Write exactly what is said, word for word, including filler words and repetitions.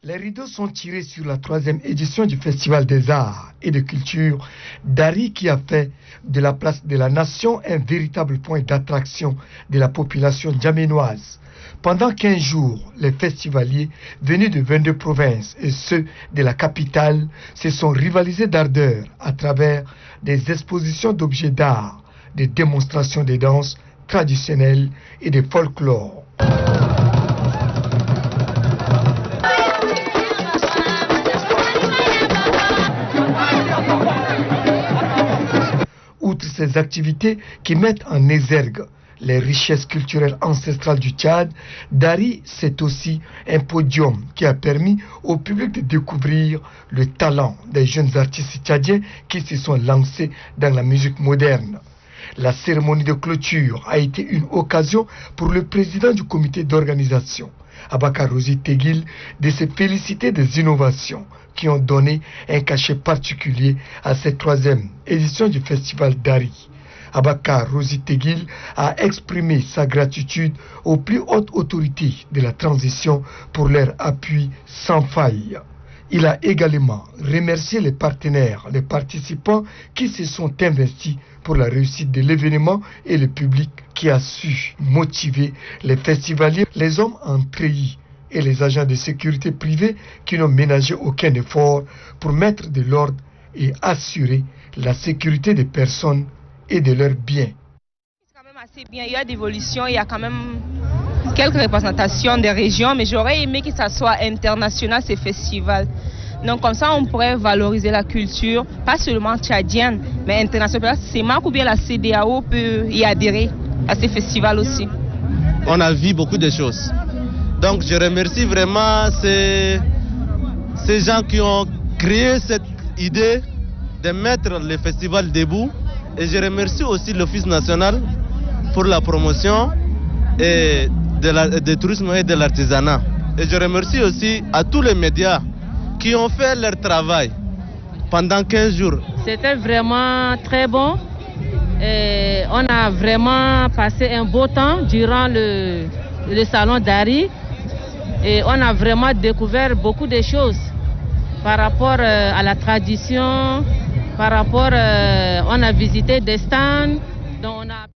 Les rideaux sont tirés sur la troisième édition du Festival des Arts et de Culture d'Ari qui a fait de la place de la Nation un véritable point d'attraction de la population djaménoise. Pendant quinze jours, les festivaliers venus de vingt-deux provinces et ceux de la capitale se sont rivalisés d'ardeur à travers des expositions d'objets d'art, des démonstrations de danses traditionnelles et de folklore. Outre ces activités qui mettent en exergue les richesses culturelles ancestrales du Tchad, Dari, c'est aussi un podium qui a permis au public de découvrir le talent des jeunes artistes tchadiens qui se sont lancés dans la musique moderne. La cérémonie de clôture a été une occasion pour le président du comité d'organisation, Abakar Rosi Teguil, de se féliciter des innovations qui ont donné un cachet particulier à cette troisième édition du Festival d'Ari. Abakar Rosi Teguil a exprimé sa gratitude aux plus hautes autorités de la transition pour leur appui sans faille. Il a également remercié les partenaires, les participants qui se sont investis pour la réussite de l'événement et le public qui a su motiver les festivaliers, les hommes en treillis et les agents de sécurité privée qui n'ont ménagé aucun effort pour mettre de l'ordre et assurer la sécurité des personnes et de leurs biens. C'est quand même assez bien, il y a d'évolution, il y a quand même quelques représentations des régions, mais j'aurais aimé que ça soit international ces festivals. Donc comme ça on pourrait valoriser la culture, pas seulement tchadienne, mais internationale. C'est marqué ou bien la C D A O peut y adhérer à ces festivals aussi. On a vu beaucoup de choses. Donc je remercie vraiment ces, ces gens qui ont créé cette idée de mettre le festival debout. Et je remercie aussi l'Office national pour la promotion et de la, de tourisme et de l'artisanat. Et je remercie aussi à tous les médias qui ont fait leur travail pendant quinze jours. C'était vraiment très bon. Et on a vraiment passé un beau temps durant le, le salon d'Ari. Et on a vraiment découvert beaucoup de choses par rapport à la tradition, par rapport, euh, on a visité des stands, dont on a